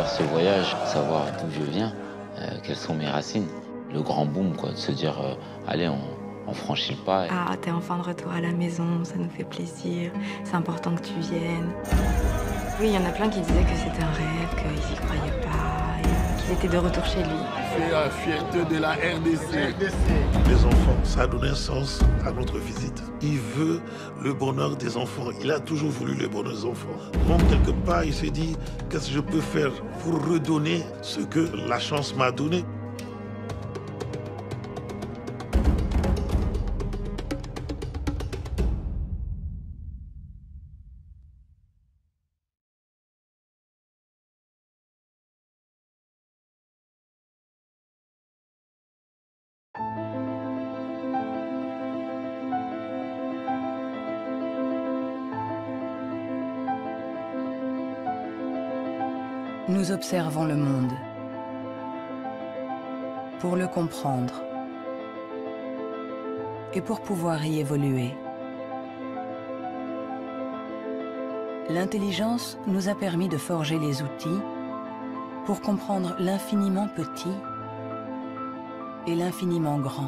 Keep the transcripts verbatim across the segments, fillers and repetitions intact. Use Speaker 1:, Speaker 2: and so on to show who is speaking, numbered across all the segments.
Speaker 1: faire ce voyage, savoir d'où je viens, euh, quelles sont mes racines. Le grand boom, quoi, de se dire, euh, allez, on, on franchit le pas.
Speaker 2: Ah, t'es enfin de retour à la maison, ça nous fait plaisir, c'est important que tu viennes. Oui, il y en a plein qui disaient que c'était un rêve, qu'ils y croyaient pas, et qu'il était de retour chez lui.
Speaker 3: C'est la fierté de la R D C.
Speaker 4: Les enfants, ça a donné un sens à notre visite. Il veut le bonheur des enfants. Il a toujours voulu le bonheur des enfants. Donc, quelque part, il s'est dit, qu'est-ce que je peux faire pour redonner ce que la chance m'a donné?
Speaker 5: Nous observons le monde pour le comprendre et pour pouvoir y évoluer. L'intelligence nous a permis de forger les outils pour comprendre l'infiniment petit et l'infiniment grand.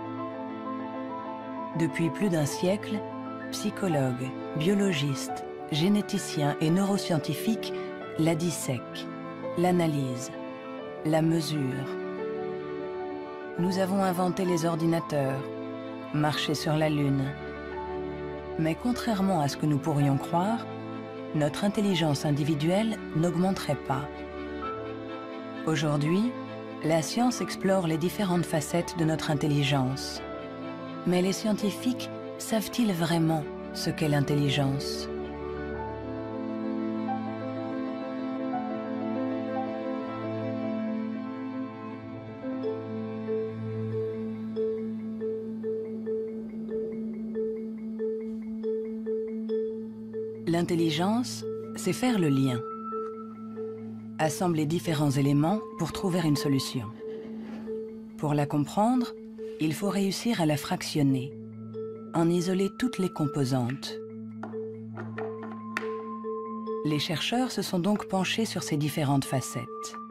Speaker 5: Depuis plus d'un siècle, psychologues, biologistes, généticiens et neuroscientifiques la dissèquent, l'analysent, la mesurent. Nous avons inventé les ordinateurs, marché sur la Lune. Mais contrairement à ce que nous pourrions croire, notre intelligence individuelle n'augmenterait pas. Aujourd'hui, la science explore les différentes facettes de notre intelligence. Mais les scientifiques savent-ils vraiment ce qu'est l'intelligence ? L'intelligence, c'est faire le lien. Assembler différents éléments pour trouver une solution. Pour la comprendre, il faut réussir à la fractionner, en isoler toutes les composantes. Les chercheurs se sont donc penchés sur ces différentes facettes.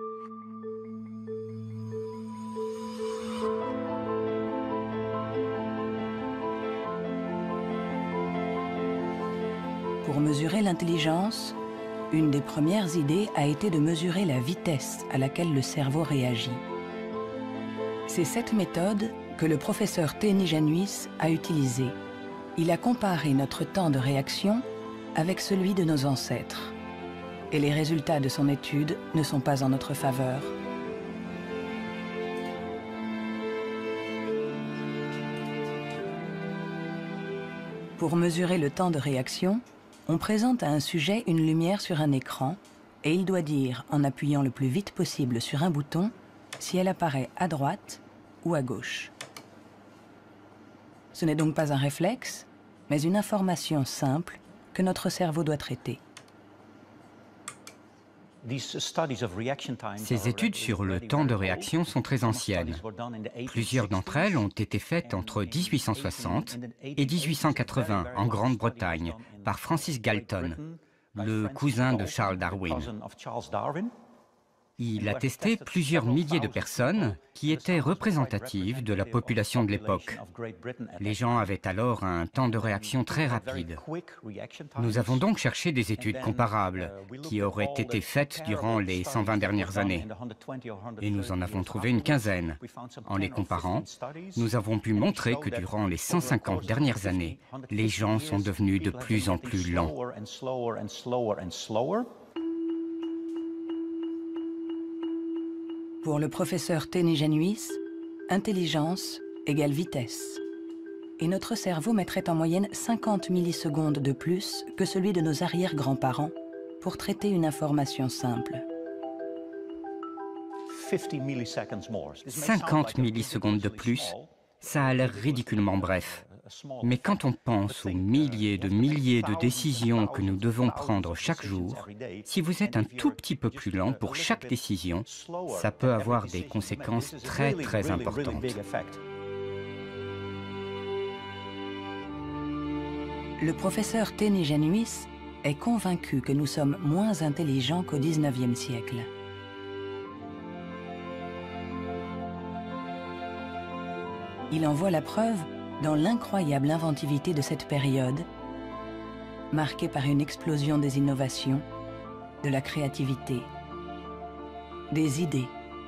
Speaker 5: Pour mesurer l'intelligence, une des premières idées a été de mesurer la vitesse à laquelle le cerveau réagit. C'est cette méthode que le professeur Théni Januis a utilisée. Il a comparé notre temps de réaction avec celui de nos ancêtres. Et les résultats de son étude ne sont pas en notre faveur. Pour mesurer le temps de réaction, on présente à un sujet une lumière sur un écran et il doit dire, en appuyant le plus vite possible sur un bouton, si elle apparaît à droite ou à gauche. Ce n'est donc pas un réflexe, mais une information simple que notre cerveau doit traiter.
Speaker 6: Ces études sur le temps de réaction sont très anciennes. Plusieurs d'entre elles ont été faites entre mille huit cent soixante et mille huit cent quatre-vingts en Grande-Bretagne par Francis Galton, le cousin de Charles Darwin. Il a testé plusieurs milliers de personnes qui étaient représentatives de la population de l'époque. Les gens avaient alors un temps de réaction très rapide. Nous avons donc cherché des études comparables qui auraient été faites durant les cent vingt dernières années. Et nous en avons trouvé une quinzaine. En les comparant, nous avons pu montrer que durant les cent cinquante dernières années, les gens sont devenus de plus en plus lents.
Speaker 5: Pour le professeur Théni Januis, intelligence égale vitesse. Et notre cerveau mettrait en moyenne cinquante millisecondes de plus que celui de nos arrière-grands-parents pour traiter une information simple.
Speaker 6: cinquante millisecondes de plus, ça a l'air ridiculement bref. Mais quand on pense aux milliers de milliers de décisions que nous devons prendre chaque jour, si vous êtes un tout petit peu plus lent pour chaque décision, ça peut avoir des conséquences très très importantes.
Speaker 5: Le professeur Théni Januis est convaincu que nous sommes moins intelligents qu'au dix-neuvième siècle. Il en voit la preuve dans l'incroyable inventivité de cette période, marquée par une explosion des innovations, de la créativité, des idées.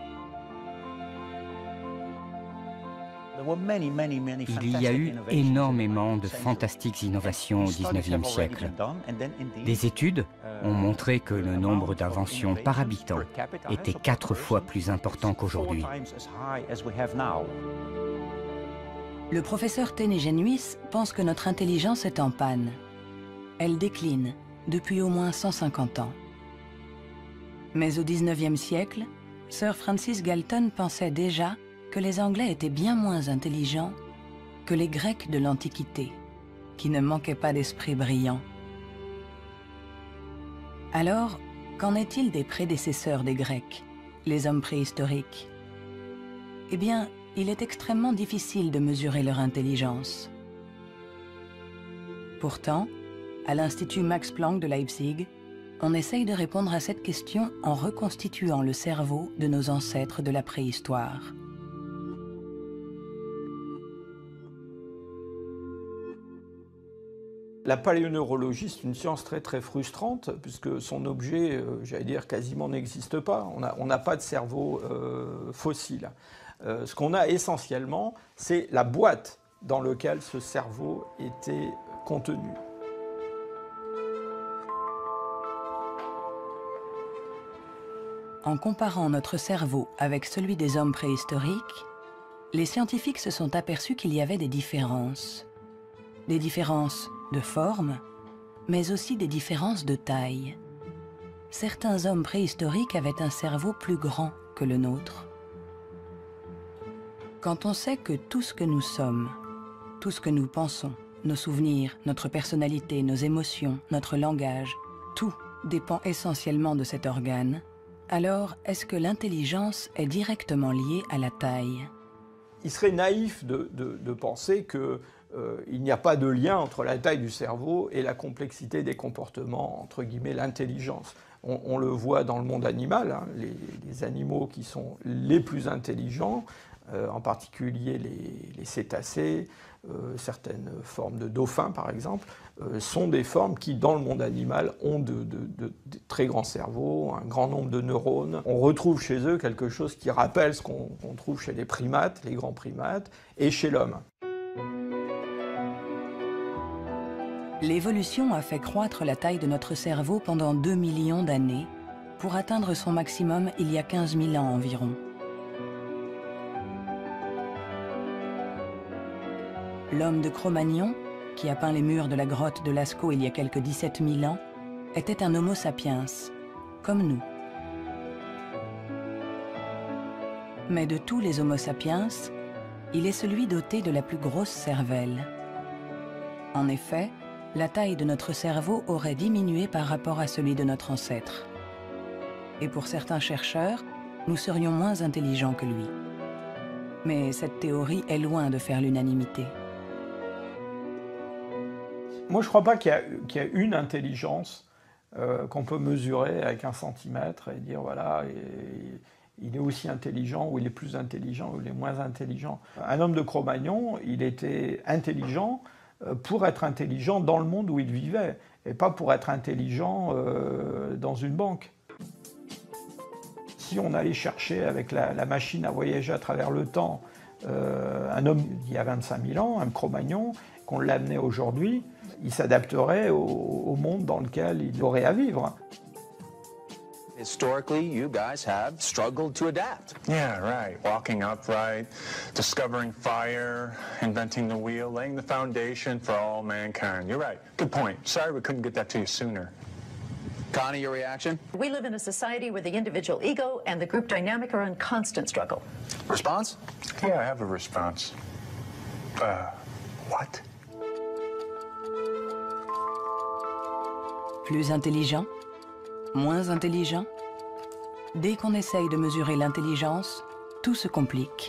Speaker 6: Il y a eu énormément de fantastiques innovations au dix-neuvième siècle. Des études ont montré que le nombre d'inventions par habitant était quatre fois plus important qu'aujourd'hui.
Speaker 5: Le professeur Ténégenuis pense que notre intelligence est en panne. Elle décline depuis au moins cent cinquante ans. Mais au dix-neuvième siècle, Sir Francis Galton pensait déjà que les Anglais étaient bien moins intelligents que les Grecs de l'Antiquité, qui ne manquaient pas d'esprit brillant. Alors, qu'en est-il des prédécesseurs des Grecs, les hommes préhistoriques? Eh bien, il est extrêmement difficile de mesurer leur intelligence. Pourtant, à l'Institut Max Planck de Leipzig, on essaye de répondre à cette question en reconstituant le cerveau de nos ancêtres de la préhistoire.
Speaker 7: La paléoneurologie, c'est une science très très frustrante, puisque son objet, euh, j'allais dire, quasiment n'existe pas. On n'a pas de cerveau euh, fossile. Euh, ce qu'on a essentiellement, c'est la boîte dans laquelle ce cerveau était contenu.
Speaker 5: En comparant notre cerveau avec celui des hommes préhistoriques, les scientifiques se sont aperçus qu'il y avait des différences. Des différences de forme, mais aussi des différences de taille. Certains hommes préhistoriques avaient un cerveau plus grand que le nôtre. Quand on sait que tout ce que nous sommes, tout ce que nous pensons, nos souvenirs, notre personnalité, nos émotions, notre langage, tout dépend essentiellement de cet organe, alors est-ce que l'intelligence est directement liée à la taille?
Speaker 7: Il serait naïf de, de, de penser que Euh, il n'y a pas de lien entre la taille du cerveau et la complexité des comportements, entre guillemets, l'intelligence. On, on le voit dans le monde animal, hein, les, les animaux qui sont les plus intelligents, euh, en particulier les, les cétacés, euh, certaines formes de dauphins par exemple, euh, sont des formes qui, dans le monde animal, ont de, de, de, de très grands cerveaux, un grand nombre de neurones. On retrouve chez eux quelque chose qui rappelle ce qu'on qu'on trouve chez les primates, les grands primates, et chez l'homme.
Speaker 5: L'évolution a fait croître la taille de notre cerveau pendant deux millions d'années, pour atteindre son maximum il y a quinze mille ans environ. L'homme de Cro-Magnon, qui a peint les murs de la grotte de Lascaux il y a quelques dix-sept mille ans, était un Homo sapiens, comme nous. Mais de tous les Homo sapiens, il est celui doté de la plus grosse cervelle. En effet, la taille de notre cerveau aurait diminué par rapport à celui de notre ancêtre. Et pour certains chercheurs, nous serions moins intelligents que lui. Mais cette théorie est loin de faire l'unanimité.
Speaker 7: Moi, je ne crois pas qu'il y a, qu'il y a une intelligence euh, qu'on peut mesurer avec un centimètre et dire, voilà, et, il est aussi intelligent, ou il est plus intelligent, ou il est moins intelligent. Un homme de Cro-Magnon, il était intelligent pour être intelligent dans le monde où il vivait, et pas pour être intelligent euh, dans une banque. Si on allait chercher avec la, la machine à voyager à travers le temps euh, un homme il y a vingt-cinq mille ans, un Cro-Magnon, qu'on l'amenait aujourd'hui, il s'adapterait au, au monde dans lequel il aurait à vivre.
Speaker 8: Historically, you guys have struggled to adapt.
Speaker 9: Yeah, right. Walking upright, discovering fire, inventing the wheel, laying the foundation for all mankind. You're right. Good point. Sorry we couldn't get that to you sooner.
Speaker 8: Connie, your reaction?
Speaker 10: We live in a society where the individual ego and the group dynamic are in constant struggle.
Speaker 8: Response?
Speaker 9: Yeah, I have a response. Uh, what?
Speaker 5: Plus intelligent? Moins intelligent? Dès qu'on essaye de mesurer l'intelligence, tout se complique.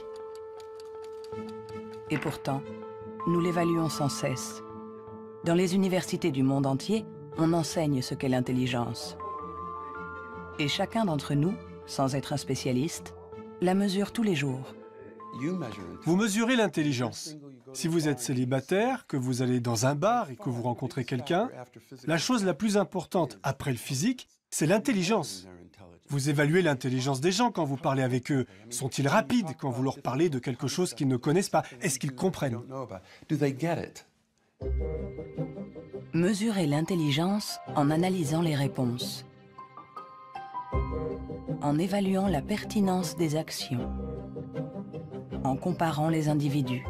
Speaker 5: Et pourtant, nous l'évaluons sans cesse. Dans les universités du monde entier, on enseigne ce qu'est l'intelligence. Et chacun d'entre nous, sans être un spécialiste, la mesure tous les jours.
Speaker 11: Vous mesurez l'intelligence. Si vous êtes célibataire, que vous allez dans un bar et que vous rencontrez quelqu'un, la chose la plus importante après le physique, c'est l'intelligence. Vous évaluez l'intelligence des gens quand vous parlez avec eux. Sont-ils rapides quand vous leur parlez de quelque chose qu'ils ne connaissent pas? Est-ce qu'ils comprennent?
Speaker 5: Mesurer l'intelligence en analysant les réponses, en évaluant la pertinence des actions, en comparant les individus.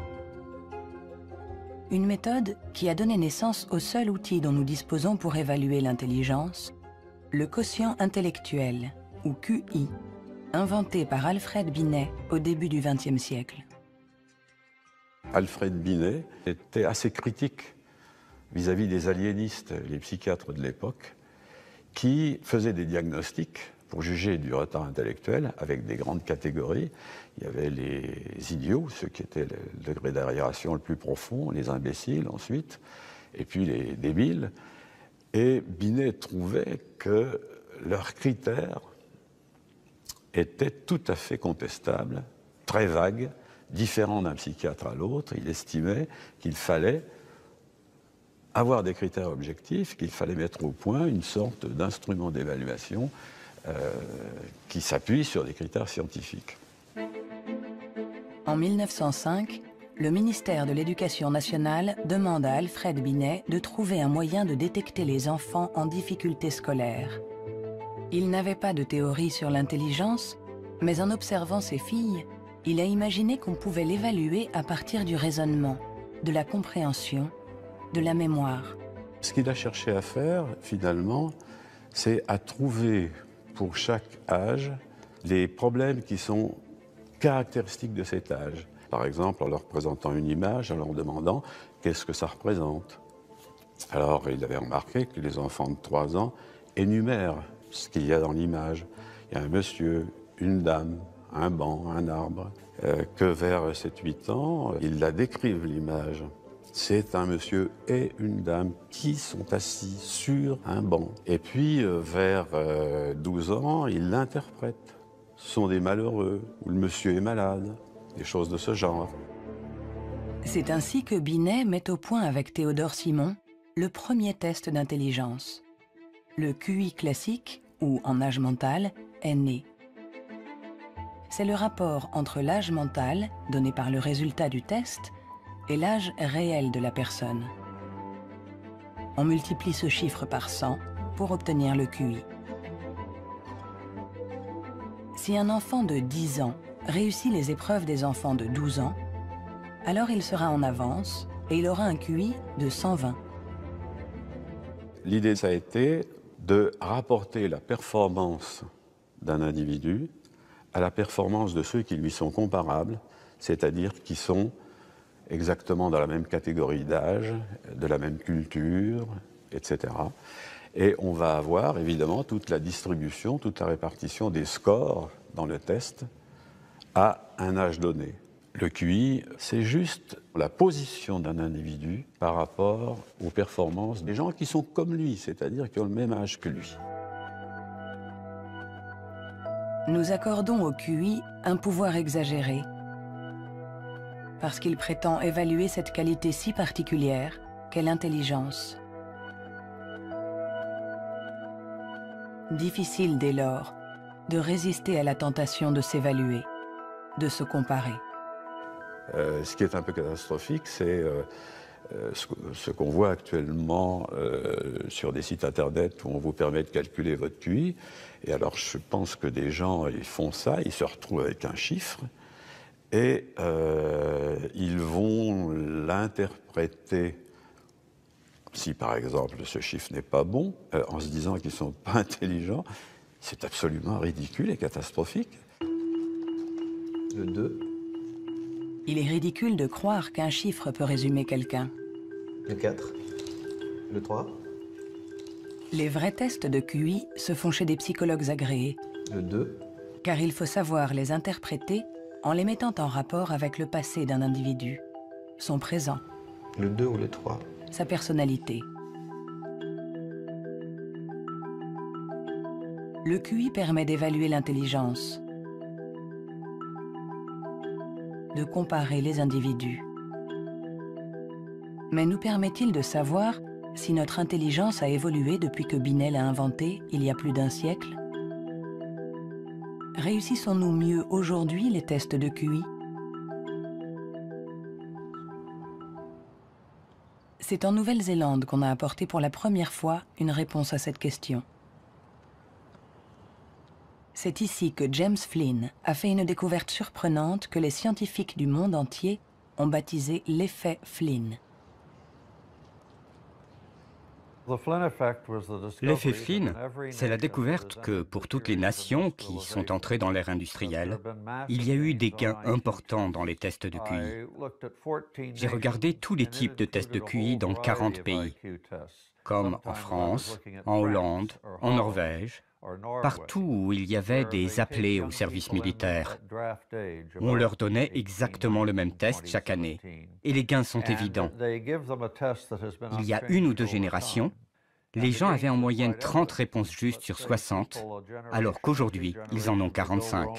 Speaker 5: Une méthode qui a donné naissance au seul outil dont nous disposons pour évaluer l'intelligence, le quotient intellectuel, ou Q I, inventé par Alfred Binet au début du vingtième siècle.
Speaker 12: Alfred Binet était assez critique vis-à-vis des aliénistes, les psychiatres de l'époque, qui faisaient des diagnostics pour juger du retard intellectuel avec des grandes catégories. Il y avait les idiots, ceux qui étaient le degré d'arriération le plus profond, les imbéciles ensuite, et puis les débiles. Et Binet trouvait que leurs critères étaient tout à fait contestables, très vagues, différents d'un psychiatre à l'autre. Il estimait qu'il fallait avoir des critères objectifs, qu'il fallait mettre au point une sorte d'instrument d'évaluation euh, qui s'appuie sur des critères scientifiques.
Speaker 5: En mille neuf cent cinq, le ministère de l'Éducation nationale demande à Alfred Binet de trouver un moyen de détecter les enfants en difficulté scolaire. Il n'avait pas de théorie sur l'intelligence, mais en observant ses filles, il a imaginé qu'on pouvait l'évaluer à partir du raisonnement, de la compréhension, de la mémoire.
Speaker 12: Ce qu'il a cherché à faire, finalement, c'est à trouver pour chaque âge les problèmes qui sont caractéristiques de cet âge. Par exemple, en leur présentant une image, en leur demandant qu'est-ce que ça représente. Alors, il avait remarqué que les enfants de trois ans énumèrent ce qu'il y a dans l'image. Il y a un monsieur, une dame, un banc, un arbre. Euh, que vers sept huit ans, ils la décrivent, l'image. C'est un monsieur et une dame qui sont assis sur un banc. Et puis, euh, vers euh, douze ans, ils l'interprètent. Ce sont des malheureux, ou le monsieur est malade, des choses de ce genre.
Speaker 5: C'est ainsi que Binet met au point avec Théodore Simon le premier test d'intelligence. Le Q I classique, ou en âge mental, est né. C'est le rapport entre l'âge mental, donné par le résultat du test, et l'âge réel de la personne. On multiplie ce chiffre par cent pour obtenir le Q I. Si un enfant de dix ans réussit les épreuves des enfants de douze ans, alors il sera en avance et il aura un Q I de cent vingt.
Speaker 12: L'idée, ça a été de rapporter la performance d'un individu à la performance de ceux qui lui sont comparables, c'est-à-dire qui sont exactement dans la même catégorie d'âge, de la même culture, et cetera. Et on va avoir évidemment toute la distribution, toute la répartition des scores dans le test à un âge donné. Le Q I, c'est juste la position d'un individu par rapport aux performances des gens qui sont comme lui, c'est-à-dire qui ont le même âge que lui.
Speaker 5: Nous accordons au Q I un pouvoir exagéré, parce qu'il prétend évaluer cette qualité si particulière qu'est l'intelligence. Difficile dès lors de résister à la tentation de s'évaluer, de se comparer.
Speaker 12: Euh, ce qui est un peu catastrophique, c'est euh, euh, ce, ce qu'on voit actuellement euh, sur des sites internet où on vous permet de calculer votre Q I. Et alors, je pense que des gens, ils font ça, ils se retrouvent avec un chiffre et euh, ils vont l'interpréter, si par exemple ce chiffre n'est pas bon, euh, en se disant qu'ils ne sont pas intelligents. C'est absolument ridicule et catastrophique.
Speaker 13: Le deux.
Speaker 5: Il est ridicule de croire qu'un chiffre peut résumer quelqu'un.
Speaker 13: Le quatre. Le trois.
Speaker 5: Les vrais tests de Q I se font chez des psychologues agréés.
Speaker 13: Le deux.
Speaker 5: Car il faut savoir les interpréter en les mettant en rapport avec le passé d'un individu, son présent.
Speaker 13: Le deux ou le trois.
Speaker 5: Sa personnalité. Le Q I permet d'évaluer l'intelligence. de comparer les individus. Mais nous permet-il de savoir si notre intelligence a évolué depuis que Binet l'a inventé il y a plus d'un siècle? Réussissons-nous mieux aujourd'hui les tests de Q I? C'est en Nouvelle-Zélande qu'on a apporté pour la première fois une réponse à cette question. C'est ici que James Flynn a fait une découverte surprenante que les scientifiques du monde entier ont baptisé l'effet Flynn.
Speaker 6: L'effet Flynn, c'est la découverte que pour toutes les nations qui sont entrées dans l'ère industrielle, il y a eu des gains importants dans les tests de Q I. J'ai regardé tous les types de tests de Q I dans quarante pays, comme en France, en Hollande, en Norvège, partout où il y avait des appelés au service militaire. On leur donnait exactement le même test chaque année. Et les gains sont évidents. Il y a une ou deux générations, les gens avaient en moyenne trente réponses justes sur soixante, alors qu'aujourd'hui, ils en ont quarante-cinq.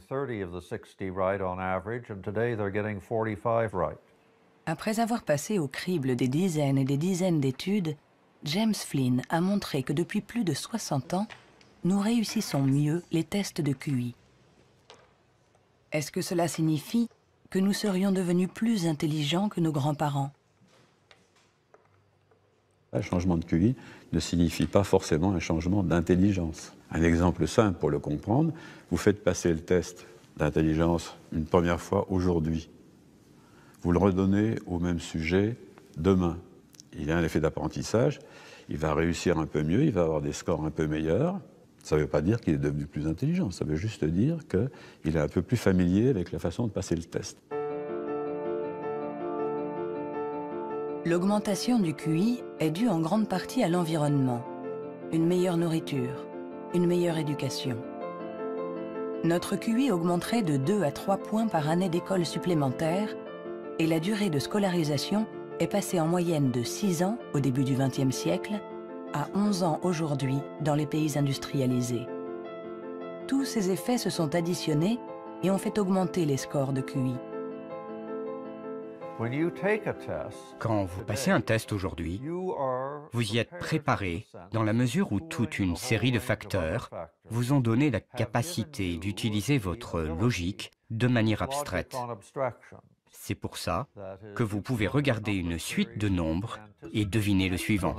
Speaker 5: Après avoir passé au crible des dizaines et des dizaines d'études, James Flynn a montré que depuis plus de soixante ans, nous réussissons mieux les tests de Q I. Est-ce que cela signifie que nous serions devenus plus intelligents que nos grands-parents?
Speaker 12: Un changement de Q I ne signifie pas forcément un changement d'intelligence. Un exemple simple pour le comprendre, vous faites passer le test d'intelligence une première fois aujourd'hui. Vous le redonnez au même sujet demain. Il y a un effet d'apprentissage, il va réussir un peu mieux, il va avoir des scores un peu meilleurs. Ça ne veut pas dire qu'il est devenu plus intelligent, ça veut juste dire qu'il est un peu plus familier avec la façon de passer le test.
Speaker 5: L'augmentation du Q I est due en grande partie à l'environnement. Une meilleure nourriture, une meilleure éducation. Notre Q I augmenterait de deux à trois points par année d'école supplémentaire et la durée de scolarisation est passée en moyenne de six ans au début du vingtième siècle à onze ans aujourd'hui dans les pays industrialisés. Tous ces effets se sont additionnés et ont fait augmenter les scores de Q I.
Speaker 6: Quand vous passez un test aujourd'hui, vous y êtes préparé dans la mesure où toute une série de facteurs vous ont donné la capacité d'utiliser votre logique de manière abstraite. C'est pour ça que vous pouvez regarder une suite de nombres et deviner le suivant.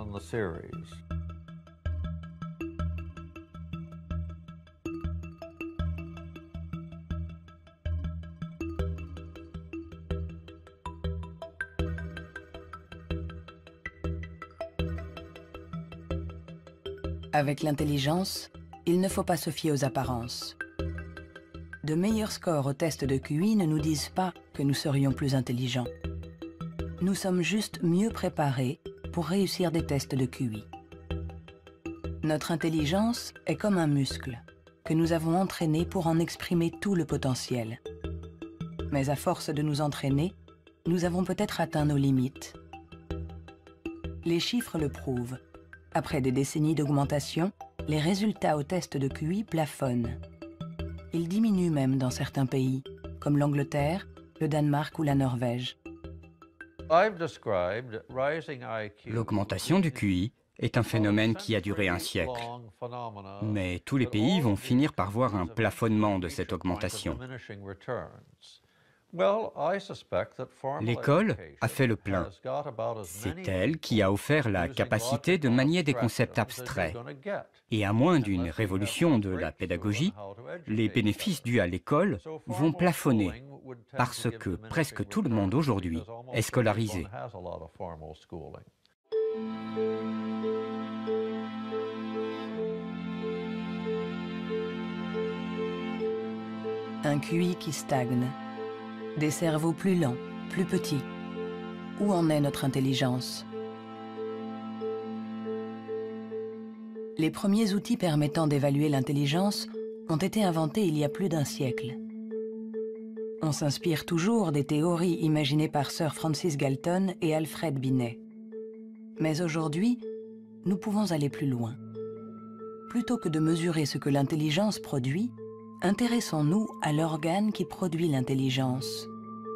Speaker 5: Avec l'intelligence, il ne faut pas se fier aux apparences. De meilleurs scores au test de Q I ne nous disent pas que nous serions plus intelligents. Nous sommes juste mieux préparés pour réussir des tests de Q I. Notre intelligence est comme un muscle que nous avons entraîné pour en exprimer tout le potentiel. Mais à force de nous entraîner, nous avons peut-être atteint nos limites. Les chiffres le prouvent. Après des décennies d'augmentation, les résultats au test de Q I plafonnent. Ils diminuent même dans certains pays, comme l'Angleterre, le Danemark ou la Norvège.
Speaker 6: L'augmentation du Q I est un phénomène qui a duré un siècle. Mais tous les pays vont finir par voir un plafonnement de cette augmentation. L'école a fait le plein. C'est elle qui a offert la capacité de manier des concepts abstraits. Et à moins d'une révolution de la pédagogie, les bénéfices dus à l'école vont plafonner, parce que presque tout le monde aujourd'hui est scolarisé.
Speaker 5: Un Q I qui stagne. Des cerveaux plus lents, plus petits. Où en est notre intelligence? Les premiers outils permettant d'évaluer l'intelligence ont été inventés il y a plus d'un siècle. On s'inspire toujours des théories imaginées par Sir Francis Galton et Alfred Binet. Mais aujourd'hui, nous pouvons aller plus loin. Plutôt que de mesurer ce que l'intelligence produit, intéressons-nous à l'organe qui produit l'intelligence,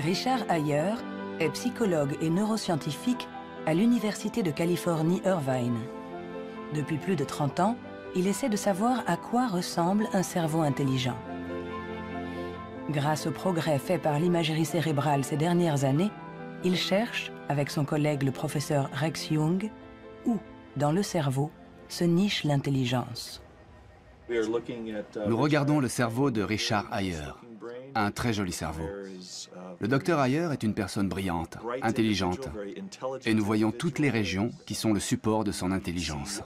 Speaker 5: Richard Ayer est psychologue et neuroscientifique à l'Université de Californie, Irvine. Depuis plus de trente ans, il essaie de savoir à quoi ressemble un cerveau intelligent. Grâce aux progrès faits par l'imagerie cérébrale ces dernières années, il cherche, avec son collègue le professeur Rex Jung, où, dans le cerveau, se niche l'intelligence.
Speaker 14: Nous regardons le cerveau de Richard Ayer, un très joli cerveau. Le docteur Ayer est une personne brillante, intelligente, et nous voyons toutes les régions qui sont le support de son intelligence.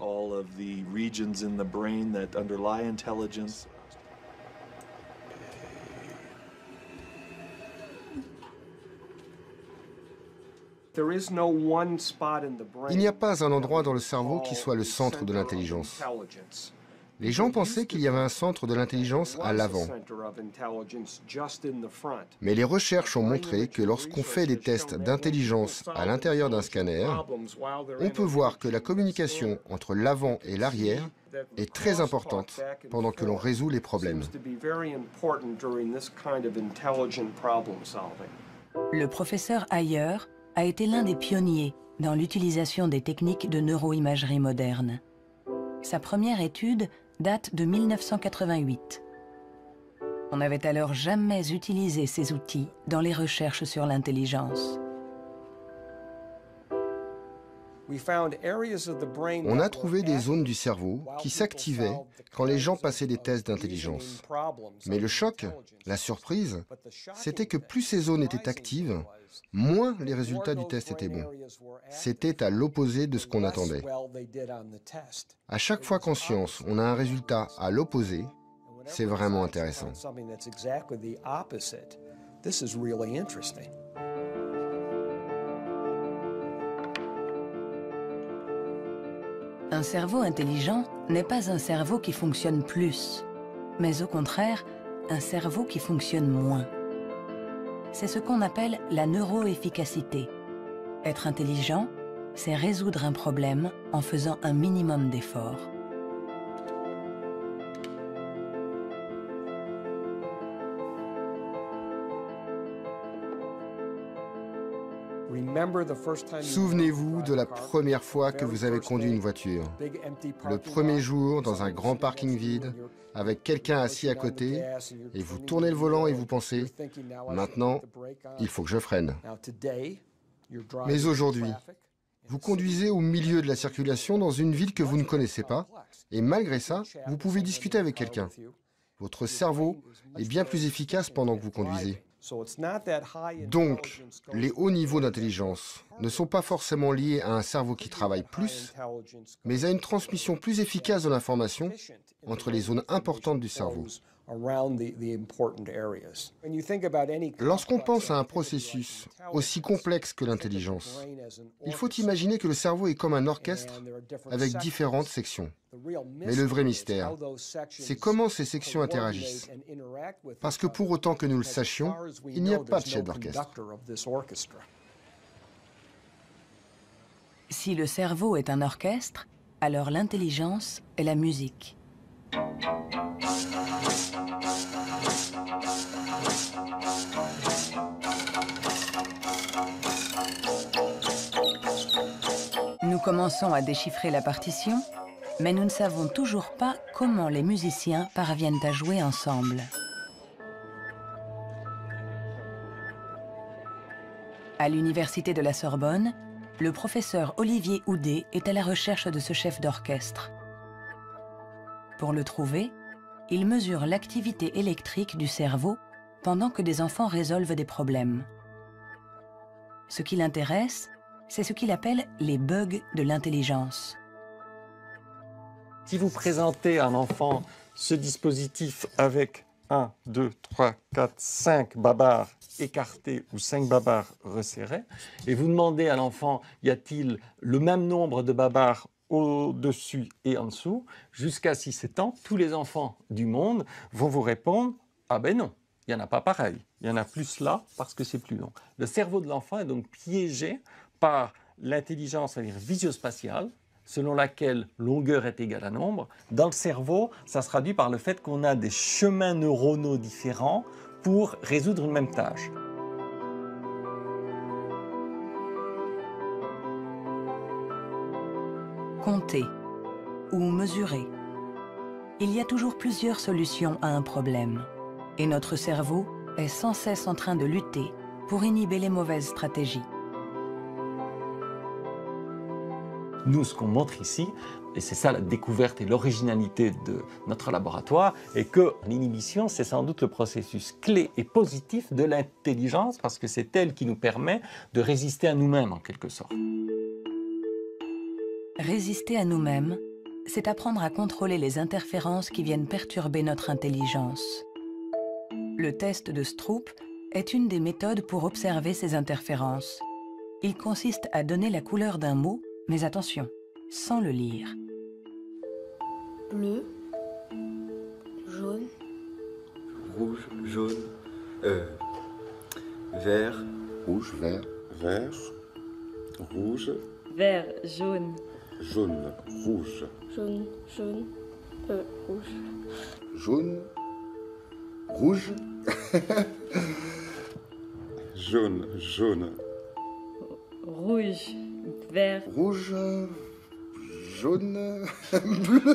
Speaker 15: Il n'y a pas un endroit dans le cerveau qui soit le centre de l'intelligence. Les gens pensaient qu'il y avait un centre de l'intelligence à l'avant. Mais les recherches ont montré que lorsqu'on fait des tests d'intelligence à l'intérieur d'un scanner, on peut voir que la communication entre l'avant et l'arrière est très importante pendant que l'on résout les problèmes.
Speaker 5: Le professeur Ayer a été l'un des pionniers dans l'utilisation des techniques de neuroimagerie moderne. Sa première étude date de mille neuf cent quatre-vingt-huit. On n'avait alors jamais utilisé ces outils dans les recherches sur l'intelligence.
Speaker 15: On a trouvé des zones du cerveau qui s'activaient quand les gens passaient des tests d'intelligence. Mais le choc, la surprise, c'était que plus ces zones étaient actives, moins les résultats du test étaient bons. C'était à l'opposé de ce qu'on attendait. À chaque fois qu'en science, on a un résultat à l'opposé, c'est vraiment intéressant.
Speaker 5: Un cerveau intelligent n'est pas un cerveau qui fonctionne plus, mais au contraire, un cerveau qui fonctionne moins. C'est ce qu'on appelle la neuroefficacité. Être intelligent, c'est résoudre un problème en faisant un minimum d'efforts.
Speaker 15: Souvenez-vous de la première fois que vous avez conduit une voiture. Le premier jour, dans un grand parking vide, avec quelqu'un assis à côté, et vous tournez le volant et vous pensez « Maintenant, il faut que je freine ». Mais aujourd'hui, vous conduisez au milieu de la circulation dans une ville que vous ne connaissez pas, et malgré ça, vous pouvez discuter avec quelqu'un. Votre cerveau est bien plus efficace pendant que vous conduisez. Donc, les hauts niveaux d'intelligence ne sont pas forcément liés à un cerveau qui travaille plus, mais à une transmission plus efficace de l'information entre les zones importantes du cerveau. Lorsqu'on pense à un processus aussi complexe que l'intelligence, il faut imaginer que le cerveau est comme un orchestre avec différentes sections. Mais le vrai mystère, c'est comment ces sections interagissent. Parce que pour autant que nous le sachions, il n'y a pas de chef d'orchestre.
Speaker 5: Si le cerveau est un orchestre, alors l'intelligence est la musique. Nous commençons à déchiffrer la partition, mais nous ne savons toujours pas comment les musiciens parviennent à jouer ensemble. À l'université de la Sorbonne, le professeur Olivier Houdet est à la recherche de ce chef d'orchestre. Pour le trouver, il mesure l'activité électrique du cerveau pendant que des enfants résolvent des problèmes. Ce qui l'intéresse, c'est ce qu'il appelle les bugs de l'intelligence.
Speaker 7: Si vous présentez à un enfant ce dispositif avec un, deux, trois, quatre, cinq babars écartés ou cinq babars resserrés, et vous demandez à l'enfant, y a-t-il le même nombre de babars au-dessus et en dessous, jusqu'à six sept ans, tous les enfants du monde vont vous répondre « Ah ben non, il n'y en a pas pareil, il y en a plus là parce que c'est plus long ». Le cerveau de l'enfant est donc piégé par l'intelligence, c'est-à-dire visio-spatiale, selon laquelle longueur est égale à nombre. Dans le cerveau, ça se traduit par le fait qu'on a des chemins neuronaux différents pour résoudre une même tâche.
Speaker 5: compter ou mesurer. Il y a toujours plusieurs solutions à un problème. Et notre cerveau est sans cesse en train de lutter pour inhiber les mauvaises stratégies.
Speaker 16: Nous, ce qu'on montre ici, et c'est ça la découverte et l'originalité de notre laboratoire, est que l'inhibition, c'est sans doute le processus clé et positif de l'intelligence, parce que c'est elle qui nous permet de résister à nous-mêmes, en quelque sorte.
Speaker 5: Résister à nous-mêmes, c'est apprendre à contrôler les interférences qui viennent perturber notre intelligence. Le test de Stroop est une des méthodes pour observer ces interférences. Il consiste à donner la couleur d'un mot, mais attention, sans le lire.
Speaker 17: Bleu, jaune,
Speaker 18: rouge, jaune, euh, vert,
Speaker 19: rouge, vert, vert, rouge,
Speaker 17: vert, jaune,
Speaker 19: jaune, rouge,
Speaker 17: jaune, jaune, euh, rouge,
Speaker 19: jaune, rouge, jaune, jaune,
Speaker 17: rouge, vert,
Speaker 19: rouge, jaune, bleu.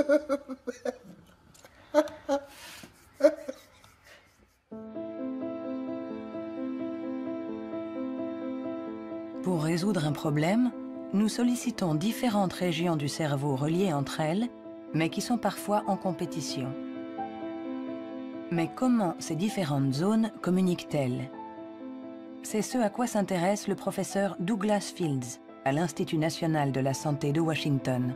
Speaker 5: Pour résoudre un problème, nous sollicitons différentes régions du cerveau reliées entre elles, mais qui sont parfois en compétition. Mais comment ces différentes zones communiquent-elles? C'est ce à quoi s'intéresse le professeur Douglas Fields à l'Institut national de la santé de Washington.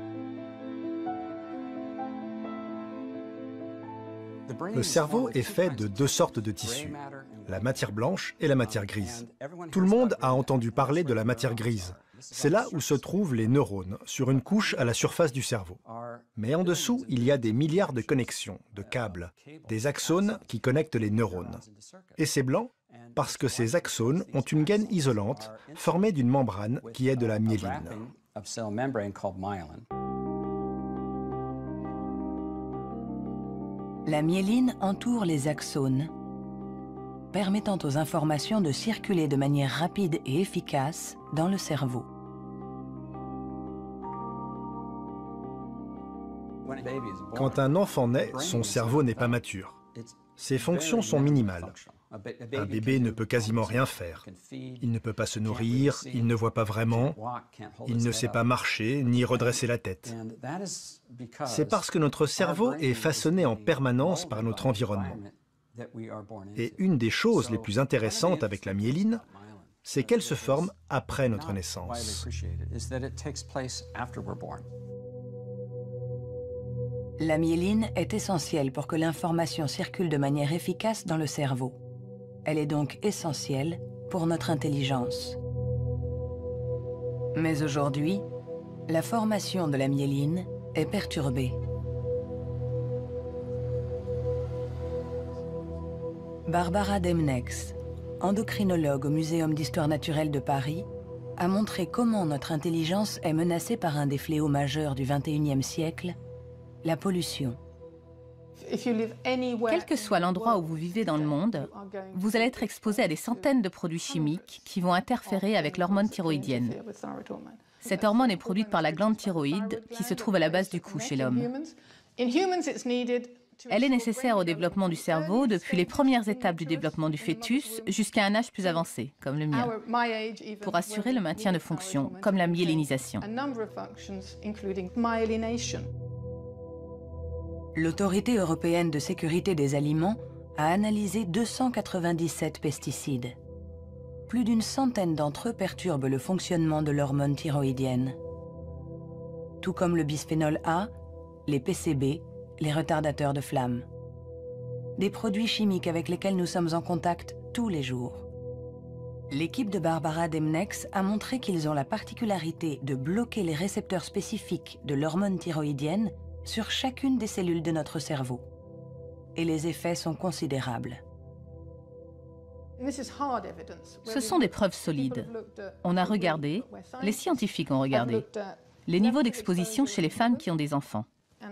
Speaker 20: Le cerveau est fait de deux sortes de tissus, la matière blanche et la matière grise. Tout le monde a entendu parler de la matière grise. C'est là où se trouvent les neurones, sur une couche à la surface du cerveau. Mais en dessous, il y a des milliards de connexions, de câbles, des axones qui connectent les neurones. Et c'est blanc parce que ces axones ont une gaine isolante formée d'une membrane qui est de la myéline.
Speaker 5: La myéline entoure les axones, permettant aux informations de circuler de manière rapide et efficace dans le cerveau.
Speaker 20: Quand un enfant naît, son cerveau n'est pas mature. Ses fonctions sont minimales. Un bébé ne peut quasiment rien faire. Il ne peut pas se nourrir, il ne voit pas vraiment, il ne sait pas marcher ni redresser la tête. C'est parce que notre cerveau est façonné en permanence par notre environnement. Et une des choses les plus intéressantes avec la myéline, c'est qu'elle se forme après notre naissance.
Speaker 5: La myéline est essentielle pour que l'information circule de manière efficace dans le cerveau. Elle est donc essentielle pour notre intelligence. Mais aujourd'hui, la formation de la myéline est perturbée. Barbara Demnex, endocrinologue au Muséum d'histoire naturelle de Paris, a montré comment notre intelligence est menacée par un des fléaux majeurs du vingt et unième siècle, la pollution.
Speaker 21: Quel que soit l'endroit où vous vivez dans le monde, vous allez être exposé à des centaines de produits chimiques qui vont interférer avec l'hormone thyroïdienne. Cette hormone est produite par la glande thyroïde qui se trouve à la base du cou chez l'homme. Elle est nécessaire au développement du cerveau depuis les premières étapes du développement du fœtus jusqu'à un âge plus avancé, comme le mien, pour assurer le maintien de fonctions, comme la myélinisation.
Speaker 5: L'Autorité européenne de sécurité des aliments a analysé deux cent quatre-vingt-dix-sept pesticides. Plus d'une centaine d'entre eux perturbent le fonctionnement de l'hormone thyroïdienne. Tout comme le bisphénol A, les P C B, les retardateurs de flamme. Des produits chimiques avec lesquels nous sommes en contact tous les jours. L'équipe de Barbara Demnex a montré qu'ils ont la particularité de bloquer les récepteurs spécifiques de l'hormone thyroïdienne sur chacune des cellules de notre cerveau. Et les effets sont considérables.
Speaker 21: Ce sont des preuves solides. On a regardé, les scientifiques ont regardé, les niveaux d'exposition chez les femmes qui ont des enfants.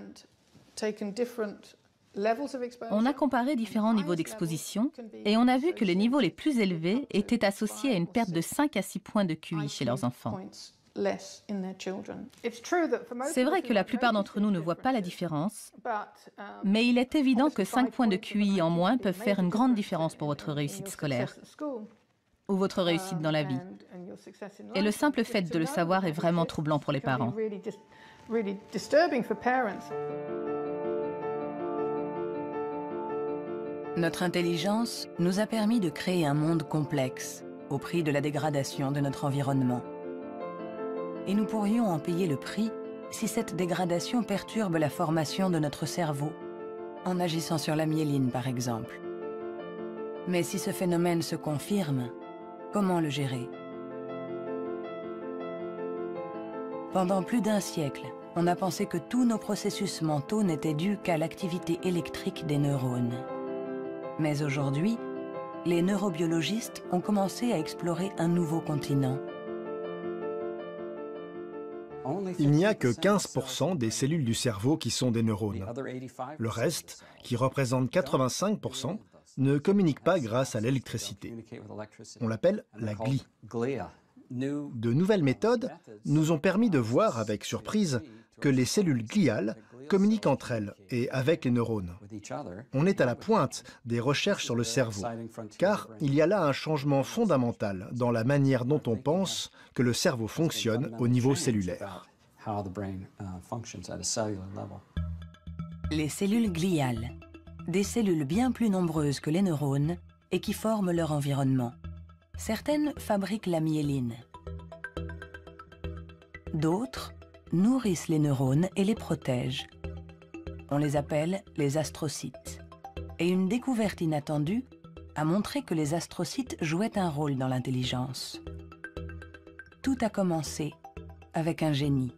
Speaker 21: On a comparé différents niveaux d'exposition et on a vu que les niveaux les plus élevés étaient associés à une perte de cinq à six points de Q I chez leurs enfants. C'est vrai que la plupart d'entre nous ne voient pas la différence, mais il est évident que cinq points de Q I en moins peuvent faire une grande différence pour votre réussite scolaire ou votre réussite dans la vie. Et le simple fait de le savoir est vraiment troublant pour les parents.
Speaker 5: Notre intelligence nous a permis de créer un monde complexe au prix de la dégradation de notre environnement. Et nous pourrions en payer le prix si cette dégradation perturbe la formation de notre cerveau, en agissant sur la myéline par exemple. Mais si ce phénomène se confirme, comment le gérer? Pendant plus d'un siècle, on a pensé que tous nos processus mentaux n'étaient dus qu'à l'activité électrique des neurones. Mais aujourd'hui, les neurobiologistes ont commencé à explorer un nouveau continent.
Speaker 20: Il n'y a que quinze pour cent des cellules du cerveau qui sont des neurones. Le reste, qui représente quatre-vingt-cinq pour cent, ne communique pas grâce à l'électricité. On l'appelle la glie. De nouvelles méthodes nous ont permis de voir avec surprise que les cellules gliales communiquent entre elles et avec les neurones. On est à la pointe des recherches sur le cerveau, car il y a là un changement fondamental dans la manière dont on pense que le cerveau fonctionne au niveau cellulaire.
Speaker 5: Les cellules gliales, des cellules bien plus nombreuses que les neurones et qui forment leur environnement. Certaines fabriquent la myéline. D'autres nourrissent les neurones et les protègent. On les appelle les astrocytes. Et une découverte inattendue a montré que les astrocytes jouaient un rôle dans l'intelligence. Tout a commencé avec un génie.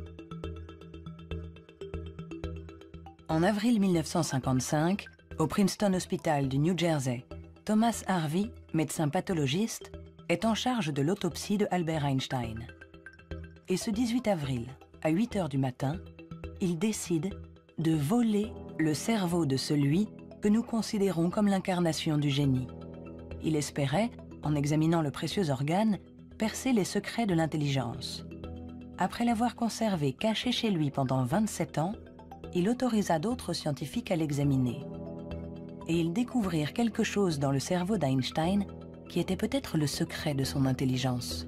Speaker 5: En avril mille neuf cent cinquante-cinq, au Princeton Hospital du New Jersey, Thomas Harvey, médecin pathologiste, est en charge de l'autopsie de Albert Einstein. Et ce dix-huit avril, à huit heures du matin, il décide de voler le cerveau de celui que nous considérons comme l'incarnation du génie. Il espérait, en examinant le précieux organe, percer les secrets de l'intelligence. Après l'avoir conservé caché chez lui pendant vingt-sept ans, il autorisa d'autres scientifiques à l'examiner. Et ils découvrirent quelque chose dans le cerveau d'Einstein qui était peut-être le secret de son intelligence.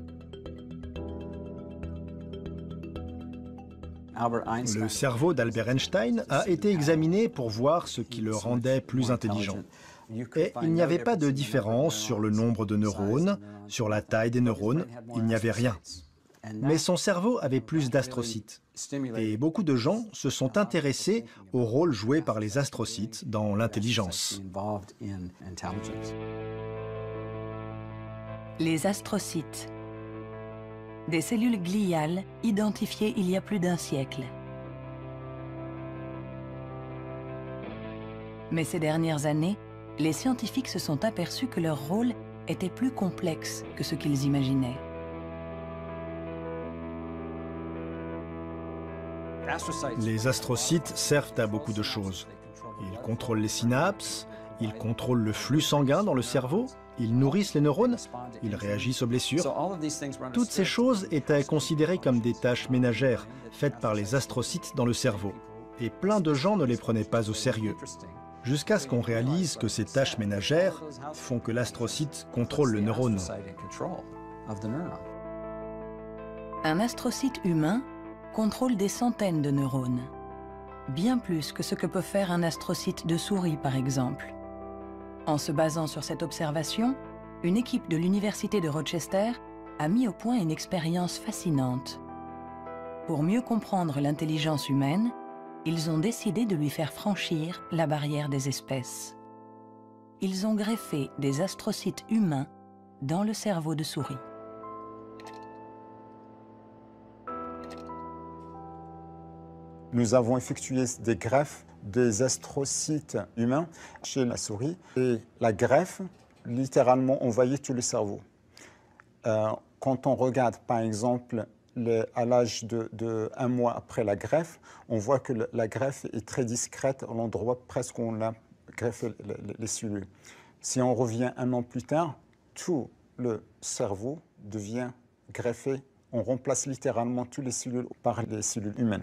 Speaker 20: Le cerveau d'Albert Einstein a été examiné pour voir ce qui le rendait plus intelligent. Et il n'y avait pas de différence sur le nombre de neurones, sur la taille des neurones, il n'y avait rien. Mais son cerveau avait plus d'astrocytes. Et beaucoup de gens se sont intéressés au rôle joué par les astrocytes dans l'intelligence.
Speaker 5: Les astrocytes. Des cellules gliales identifiées il y a plus d'un siècle. Mais ces dernières années, les scientifiques se sont aperçus que leur rôle était plus complexe que ce qu'ils imaginaient.
Speaker 20: Les astrocytes servent à beaucoup de choses. Ils contrôlent les synapses, ils contrôlent le flux sanguin dans le cerveau, ils nourrissent les neurones, ils réagissent aux blessures. Toutes ces choses étaient considérées comme des tâches ménagères faites par les astrocytes dans le cerveau. Et plein de gens ne les prenaient pas au sérieux. Jusqu'à ce qu'on réalise que ces tâches ménagères font que l'astrocyte contrôle le neurone.
Speaker 5: Un astrocyte humain contrôle des centaines de neurones, bien plus que ce que peut faire un astrocyte de souris par exemple. En se basant sur cette observation, une équipe de l'Université de Rochester a mis au point une expérience fascinante. Pour mieux comprendre l'intelligence humaine, ils ont décidé de lui faire franchir la barrière des espèces. Ils ont greffé des astrocytes humains dans le cerveau de souris.
Speaker 1: Nous avons effectué des greffes des astrocytes humains chez la souris. Et la greffe, littéralement, envahit tout le cerveau. Euh, quand on regarde, par exemple, le, à l'âge de, de un mois après la greffe, on voit que le, la greffe est très discrète à l'endroit presque où on a greffé les, les cellules. Si on revient un an plus tard, tout le cerveau devient greffé On remplace littéralement toutes les cellules par des cellules humaines.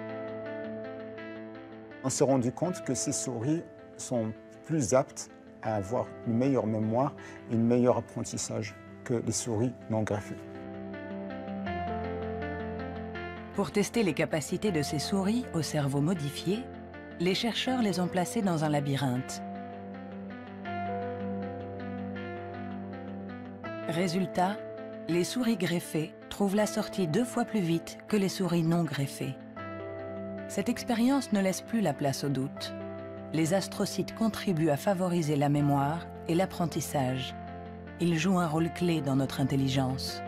Speaker 1: On s'est rendu compte que ces souris sont plus aptes à avoir une meilleure mémoire et un meilleur apprentissage que les souris non greffées.
Speaker 5: Pour tester les capacités de ces souris au cerveau modifié, les chercheurs les ont placées dans un labyrinthe. Résultat, les souris greffées trouvent la sortie deux fois plus vite que les souris non greffées. Cette expérience ne laisse plus la place au doute. Les astrocytes contribuent à favoriser la mémoire et l'apprentissage. Ils jouent un rôle clé dans notre intelligence.